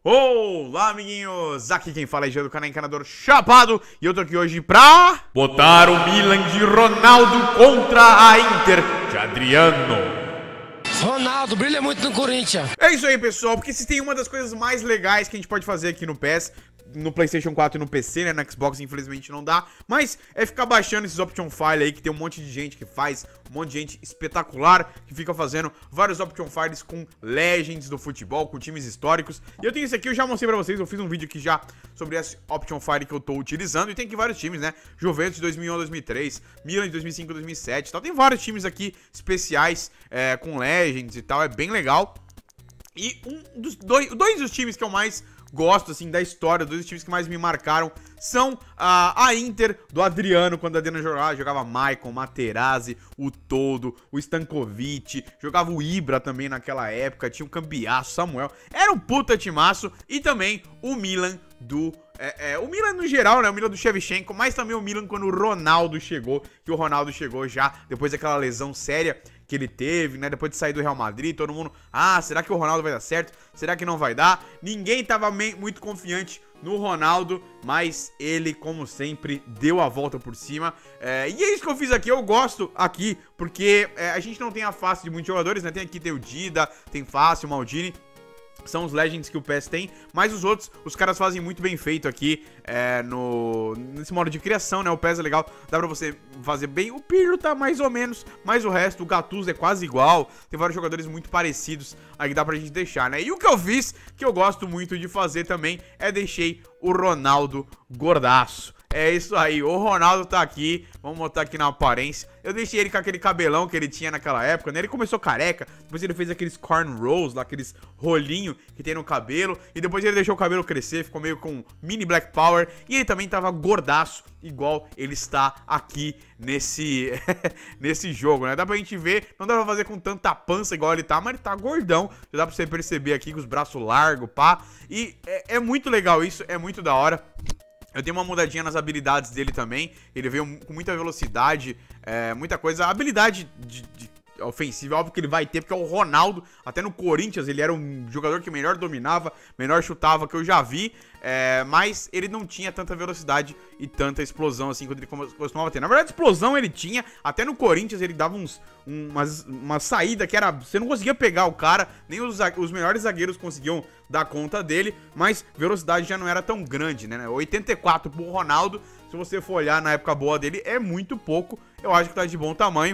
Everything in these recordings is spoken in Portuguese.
Olá, amiguinhos! Aqui quem fala é Jean do canal Encanador Chapado e eu tô aqui hoje pra botar o Milan de Ronaldo contra a Inter de Adriano. Ronaldo brilha muito no Corinthians. É isso aí, pessoal, porque se tem uma das coisas mais legais que a gente pode fazer aqui no PES, no PlayStation 4 e no PC, né? No Xbox infelizmente não dá, mas é ficar baixando esses option file aí, que tem um monte de gente que faz, um monte de gente espetacular que fica fazendo vários option files com legends do futebol, com times históricos. E eu tenho esse aqui, eu já mostrei pra vocês, eu fiz um vídeo aqui já sobre esse option file que eu tô utilizando. E tem aqui vários times, né? Juventus de 2001 a 2003, Milan de 2005 a 2007 e tal. Tem vários times aqui especiais com legends e tal, é bem legal. E dois dos times que eu mais gosto, assim, da história, dois dos times que mais me marcaram são a Inter do Adriano, quando o Adriano jogava Maicon, Materazzi, o Todo, o Stankovic, jogava o Ibra também naquela época, tinha o Cambiasso, Samuel, era um puta timaço. E também o Milan do... o Milan no geral, né, o Milan do Shevchenko, mas também o Milan quando o Ronaldo chegou, que o Ronaldo chegou já depois daquela lesão séria que ele teve, né, depois de sair do Real Madrid, todo mundo, será que o Ronaldo vai dar certo? Será que não vai dar? Ninguém tava muito confiante no Ronaldo, mas ele, como sempre, deu a volta por cima. E é isso que eu fiz aqui, eu gosto aqui, porque a gente não tem a face de muitos jogadores, né, tem o Dida, tem Fácil, o Maldini, são os legends que o PES tem, mas os outros, os caras fazem muito bem feito aqui nesse modo de criação, né? O PES é legal, dá pra você fazer bem. O Pirlo tá mais ou menos, mas o resto, o Gattuso é quase igual. Tem vários jogadores muito parecidos aí que dá pra gente deixar, né? E o que eu fiz, que eu gosto muito de fazer também, deixei o Ronaldo gordaço. É isso aí, o Ronaldo tá aqui, vamos botar aqui na aparência. Eu deixei ele com aquele cabelão que ele tinha naquela época, né? Ele começou careca, depois ele fez aqueles cornrows lá, aqueles rolinhos que tem no cabelo. E depois ele deixou o cabelo crescer, ficou meio com mini black power. E ele também tava gordaço, igual ele está aqui nesse jogo, né? Dá pra gente ver, não dá pra fazer com tanta pança igual ele tá, mas ele tá gordão. Já dá pra você perceber aqui com os braços largos, pá. E é muito legal isso, é muito da hora. Eu tenho uma mudadinha nas habilidades dele também. Ele veio com muita velocidade, muita coisa. A habilidade ofensiva, óbvio que ele vai ter, porque é o Ronaldo. Até no Corinthians ele era um jogador que melhor dominava, melhor chutava que eu já vi. Mas ele não tinha tanta velocidade e tanta explosão assim quando ele costumava ter. Na verdade, explosão ele tinha. Até no Corinthians ele dava uma saída que era... Você não conseguia pegar o cara, nem os melhores zagueiros conseguiam dar conta dele. Mas velocidade já não era tão grande, né? 84 pro Ronaldo, se você for olhar na época boa dele, é muito pouco. Eu acho que tá de bom tamanho.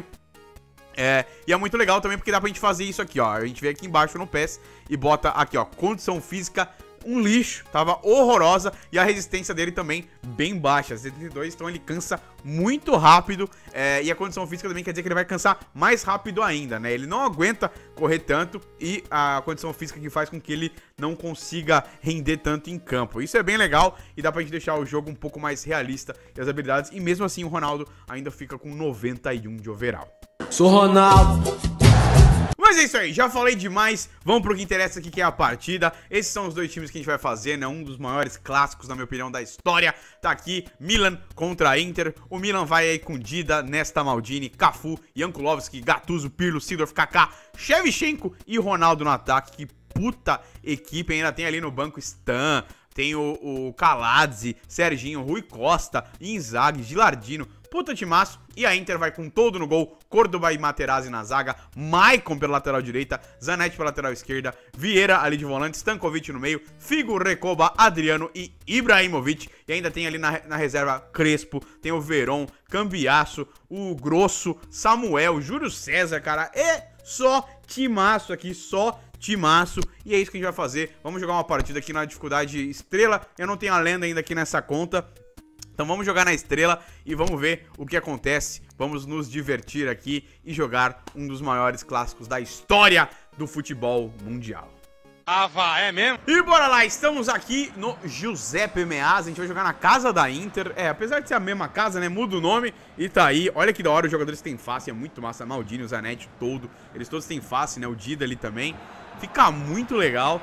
E é muito legal também porque dá pra gente fazer isso aqui, ó. A gente vem aqui embaixo no PES e bota aqui, ó, condição física, um lixo, tava horrorosa. E a resistência dele também bem baixa, 72, então ele cansa muito rápido. E a condição física também quer dizer que ele vai cansar mais rápido ainda, né? Ele não aguenta correr tanto e a condição física que faz com que ele não consiga render tanto em campo. Isso é bem legal e dá pra gente deixar o jogo um pouco mais realista e as habilidades. E mesmo assim o Ronaldo ainda fica com 91 de overall. Sou Ronaldo. Mas é isso aí, já falei demais, vamos pro que interessa aqui, que é a partida. Esses são os dois times que a gente vai fazer, né, um dos maiores clássicos, na minha opinião, da história. Tá aqui, Milan contra a Inter. O Milan vai aí com Dida, Nesta, Maldini, Cafu, Jankulovski, Gattuso, Pirlo, Seedorf, Kaká, Shevchenko e Ronaldo no ataque. Que puta equipe, ainda tem ali no banco Stan, tem o Kaladze, Serginho, Rui Costa, Inzaghi, Gilardino. Puta timaço. E a Inter vai com todo no gol. Córdoba e Materazzi na zaga. Maicon pela lateral direita. Zanetti pela lateral esquerda. Vieira ali de volante. Stankovic no meio. Figo, Recoba, Adriano e Ibrahimovic. E ainda tem ali na reserva Crespo. Tem o Veron, Cambiasso, o Grosso, Samuel, Júlio César, cara. É só timaço aqui, só timaço. E é isso que a gente vai fazer. Vamos jogar uma partida aqui na dificuldade estrela. Eu não tenho a lenda ainda aqui nessa conta. Então vamos jogar na estrela e vamos ver o que acontece. Vamos nos divertir aqui e jogar um dos maiores clássicos da história do futebol mundial. É mesmo? E bora lá, estamos aqui no Giuseppe Meazza. A gente vai jogar na casa da Inter. Apesar de ser a mesma casa, né, muda o nome e tá aí. Olha que da hora, os jogadores têm face, é muito massa. Maldini, o Zanetti, o Todo, eles todos têm face, né, o Dida ali também. Fica muito legal.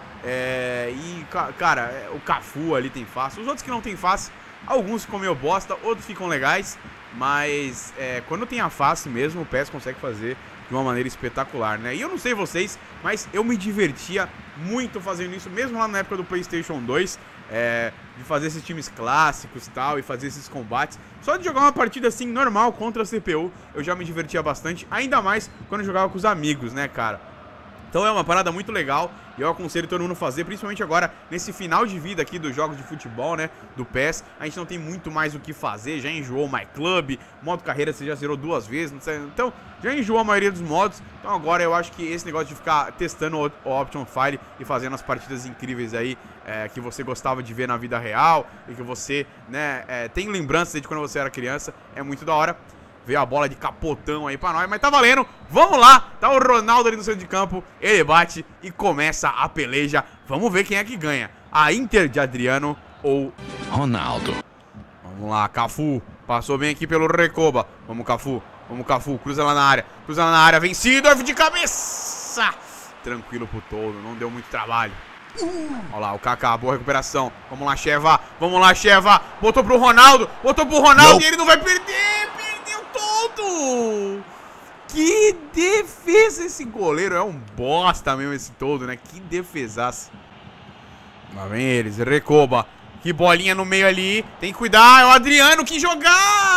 E, cara, o Cafu ali tem face. Os outros que não tem face, alguns ficam meio bosta, outros ficam legais. Mas quando tem a face mesmo, o PES consegue fazer de uma maneira espetacular, né? E eu não sei vocês, mas eu me divertia muito fazendo isso, mesmo lá na época do PlayStation 2, de fazer esses times clássicos e tal, e fazer esses combates. Só de jogar uma partida assim, normal, contra a CPU, eu já me divertia bastante, ainda mais quando eu jogava com os amigos, né, cara? Então é uma parada muito legal e eu aconselho todo mundo a fazer, principalmente agora nesse final de vida aqui dos jogos de futebol, né, do PES. A gente não tem muito mais o que fazer, já enjoou o My Club, modo carreira você já zerou 2 vezes, então já enjoou a maioria dos modos. Então agora eu acho que esse negócio de ficar testando o Option File e fazendo as partidas incríveis aí, que você gostava de ver na vida real e que você, né, tem lembranças de quando você era criança, é muito da hora. Veio a bola de capotão aí pra nós, mas tá valendo. Vamos lá, tá o Ronaldo ali no centro de campo. Ele bate e começa a peleja. Vamos ver quem é que ganha, a Inter de Adriano ou Ronaldo. Vamos lá, Cafu. Passou bem aqui pelo Recoba. Vamos, Cafu. Vamos, Cafu. Cruza lá na área. Cruza lá na área. Vencido, de cabeça. Tranquilo pro todo, não deu muito trabalho. Olha lá, o Kaká, boa recuperação. Vamos lá, Cheva. Vamos lá, Cheva. Botou pro Ronaldo. Botou pro Ronaldo e ele não vai perder. Todo. Que defesa esse goleiro. É um bosta mesmo esse todo, né? Que defesaça. Lá vem eles, Recoba. Que bolinha no meio ali. Tem que cuidar, é o Adriano. Que jogada.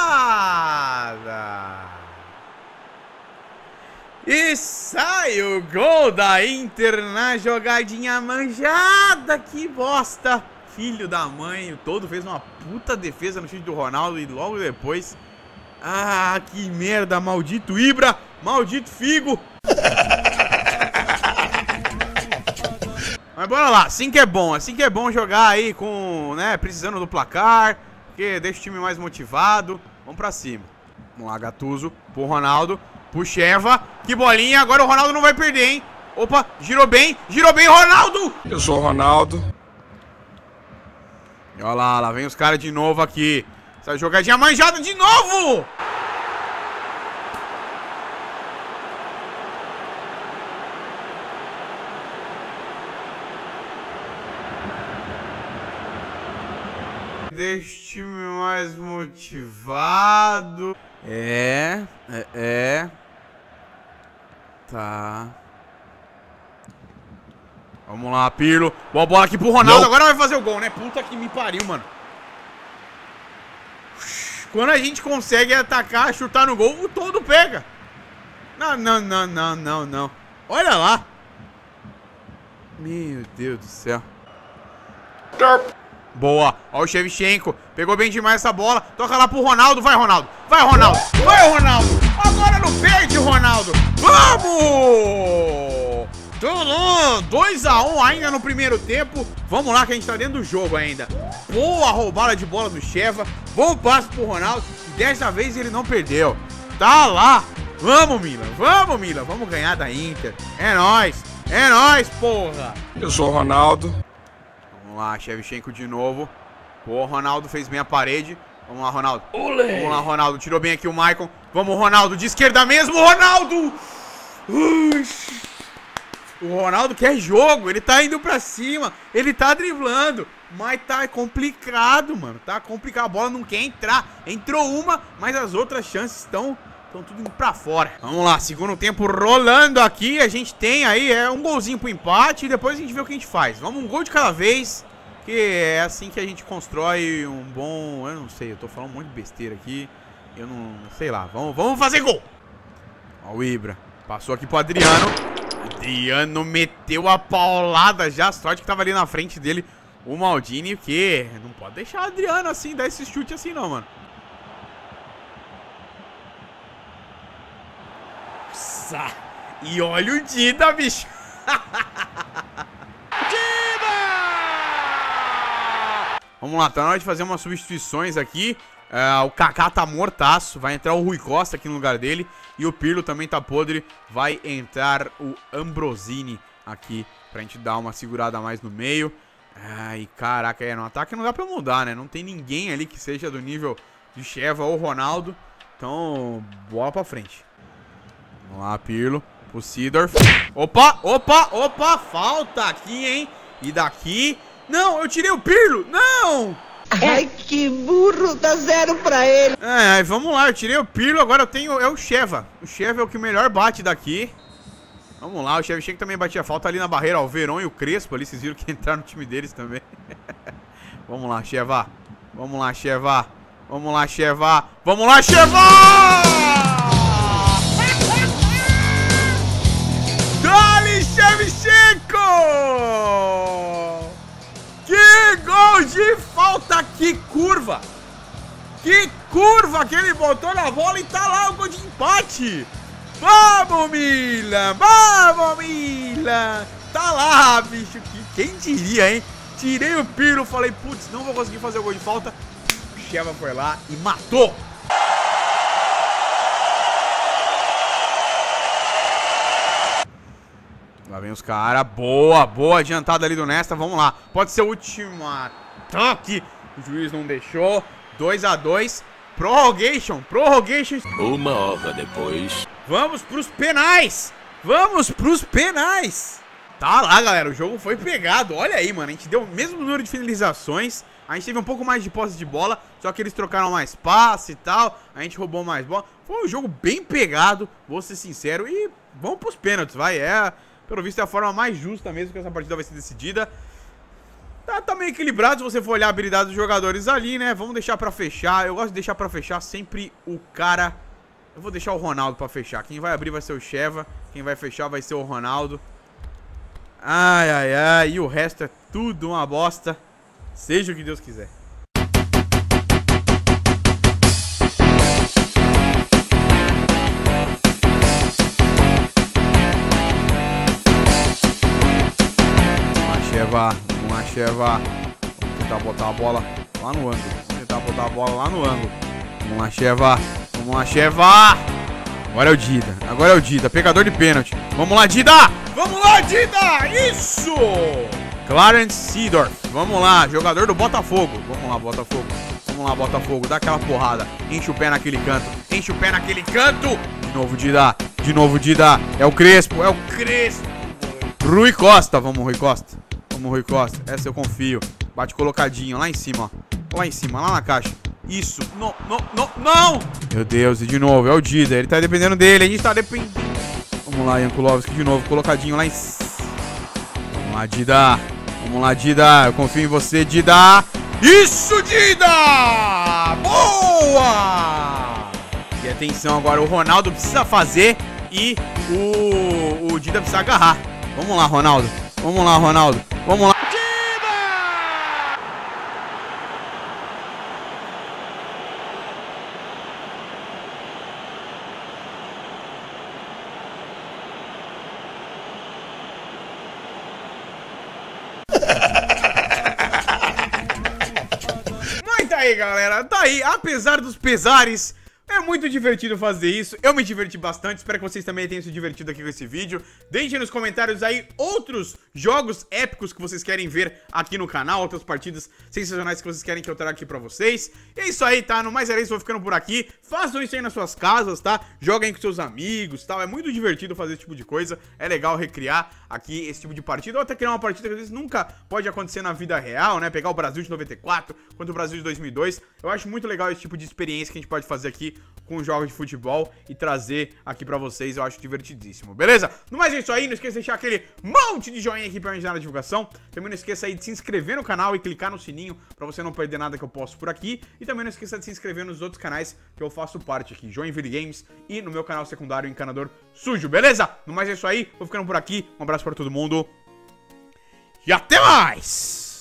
E sai o gol da Inter na jogadinha manjada. Que bosta. Filho da mãe. O todo fez uma puta defesa no chute do Ronaldo e logo depois... Ah, que merda, maldito Ibra, maldito Figo. Mas bora lá, assim que é bom jogar aí com, né, precisando do placar, porque deixa o time mais motivado. Vamos pra cima. Vamos lá, Gattuso, pro Ronaldo, pro Cheva, que bolinha, agora o Ronaldo não vai perder, hein. Opa, girou bem, Ronaldo. Eu sou o Ronaldo. E olha lá vem os caras de novo aqui. Essa jogadinha manjada de novo! Deixa o time mais motivado. Tá. Vamos lá, Pirlo. Boa bola aqui pro Ronaldo. Não. Agora vai fazer o gol, né? Puta que me pariu, mano. Quando a gente consegue atacar, chutar no gol, o todo pega. Não. Olha lá. Meu Deus do céu. Boa. Olha o Shevchenko. Pegou bem demais essa bola. Toca lá pro Ronaldo. Vai, Ronaldo. Vai, Ronaldo. Vai, Ronaldo. Agora não perde, Ronaldo. Vamos! 2 a 1 ainda no primeiro tempo. Vamos lá que a gente tá dentro do jogo ainda. Boa roubada de bola do Cheva. Bom passo pro Ronaldo. E dessa vez ele não perdeu. Tá lá. Vamos, Milan. Vamos ganhar da Inter. É nóis, porra. Eu sou o Ronaldo. Vamos lá, Shevchenko de novo. Pô, Ronaldo fez bem a parede. Vamos lá, Ronaldo. Olê. Vamos lá, Ronaldo. Tirou bem aqui o Maicon. Vamos, Ronaldo. De esquerda mesmo, Ronaldo. O Ronaldo quer jogo. Ele tá indo pra cima. Ele tá driblando. Mas tá complicado, mano. Tá complicado. A bola não quer entrar. Entrou uma, mas as outras chances estão tudo indo pra fora. Vamos lá, segundo tempo rolando aqui. A gente tem aí um golzinho pro empate. E depois a gente vê o que a gente faz. Vamos um gol de cada vez. Que é assim que a gente constrói um bom... Eu não sei, eu tô falando um monte de besteira aqui. Eu não... sei lá, vamos fazer gol. Ó o Ibra. Passou aqui pro Adriano. Adriano meteu a paulada já. Sorte que tava ali na frente dele o Maldini. Que não pode deixar o Adriano assim, dar esse chute assim não, mano. Nossa. E olha o Dida, bicho. Vamos lá, tá na hora de fazer umas substituições aqui. O Kaká tá mortaço. Vai entrar o Rui Costa aqui no lugar dele. E o Pirlo também tá podre. Vai entrar o Ambrosini aqui pra gente dar uma segurada a mais no meio. Ai, caraca, no ataque não dá pra mudar, né? Não tem ninguém ali que seja do nível de Cheva ou Ronaldo. Então, bola pra frente. Vamos lá, Pirlo. Pro Seedorf. Opa! Falta aqui, hein? E daqui... Não, eu tirei o Pirlo! Não! Ai, que burro, dá 0 pra ele. Vamos lá, eu tirei o Pirlo, agora eu tenho o Sheva. O Sheva é o que melhor bate daqui. Vamos lá, o Shevchenko também batia falta ali na barreira, ó, o Verón e o Crespo ali, vocês viram que entraram no time deles também. Vamos lá, Sheva. Vamos lá, Sheva. Vamos lá, Sheva. Vamos lá, Sheva! Dali, Shevchenko! Que gol de falta, que curva! Que curva que ele botou na bola e tá lá o gol de empate! Vamos, Milan! Vamos, Milan! Tá lá, bicho! Quem diria, hein? Tirei o Pirlo, falei, putz, não vou conseguir fazer o gol de falta. O Sheva foi lá e matou! Lá vem os caras. Boa, boa adiantada ali do Nesta. Vamos lá. Pode ser o último ataque. O juiz não deixou. 2 a 2. Prorrogation. Prorrogation. 1 hora depois. Vamos pros penais. Vamos pros penais. Tá lá, galera. O jogo foi pegado. Olha aí, mano. A gente deu o mesmo número de finalizações. A gente teve um pouco mais de posse de bola. Só que eles trocaram mais passe e tal. A gente roubou mais bola. Foi um jogo bem pegado. Vou ser sincero. E vamos pros pênaltis, vai. Pelo visto é a forma mais justa mesmo que essa partida vai ser decidida. Tá meio equilibrado se você for olhar a habilidade dos jogadores ali, né? Vamos deixar pra fechar. Eu gosto de deixar pra fechar sempre o cara... Eu vou deixar o Ronaldo pra fechar. Quem vai abrir vai ser o Sheva. Quem vai fechar vai ser o Ronaldo. Ai, ai, ai. E o resto é tudo uma bosta. Seja o que Deus quiser. Vamos lá, Sheva. Vamos tentar botar a bola lá no ângulo. Vamos tentar botar a bola lá no ângulo. Vamos lá, Sheva. Vamos lá, Sheva. Agora é o Dida. Agora é o Dida. Pegador de pênalti. Vamos lá, Dida. Vamos lá, Dida. Isso. Clarence Seedorf. Vamos lá. Jogador do Botafogo. Vamos lá, Botafogo. Vamos lá, Botafogo. Dá aquela porrada. Enche o pé naquele canto. Enche o pé naquele canto. De novo, Dida. De novo, Dida. É o Crespo. É o Crespo. Rui Costa. Vamos, Rui Costa. Vamos, Rui Costa. Essa eu confio. Bate colocadinho lá em cima, ó. Lá em cima, lá na caixa. Isso. Não, não, não, não! Meu Deus, e de novo, é o Dida. Ele tá dependendo dele, a gente tá dependendo. Vamos lá, Jankulovski de novo, colocadinho lá em cima. Vamos lá, Dida. Vamos lá, Dida. Eu confio em você, Dida. Isso, Dida! Boa! E atenção agora, o Ronaldo precisa fazer e o Dida precisa agarrar. Vamos lá, Ronaldo. Vamos lá, Ronaldo. Vamos lá. Mas tá aí, galera. Tá aí. Apesar dos pesares... É muito divertido fazer isso, eu me diverti bastante, espero que vocês também tenham se divertido aqui com esse vídeo. Deixem nos comentários aí outros jogos épicos que vocês querem ver aqui no canal, outras partidas sensacionais que vocês querem que eu traga aqui pra vocês. E é isso aí, tá? No mais era isso, vou ficando por aqui. Façam isso aí nas suas casas, tá? Joguem com seus amigos, tal. É muito divertido fazer esse tipo de coisa, é legal recriar aqui esse tipo de partida, ou até criar uma partida que às vezes nunca pode acontecer na vida real, né? Pegar o Brasil de 94 contra o Brasil de 2002. Eu acho muito legal esse tipo de experiência que a gente pode fazer aqui com jogos de futebol e trazer aqui pra vocês, eu acho divertidíssimo, beleza? No mais é isso aí, não esqueça de deixar aquele monte de joinha aqui pra me ajudar na divulgação. Também não esqueça aí de se inscrever no canal e clicar no sininho pra você não perder nada que eu posto por aqui. E também não esqueça de se inscrever nos outros canais que eu faço parte aqui, Joinville Games e no meu canal secundário Encanador Sujo, beleza? No mais é isso aí, vou ficando por aqui, um abraço pra todo mundo e até mais!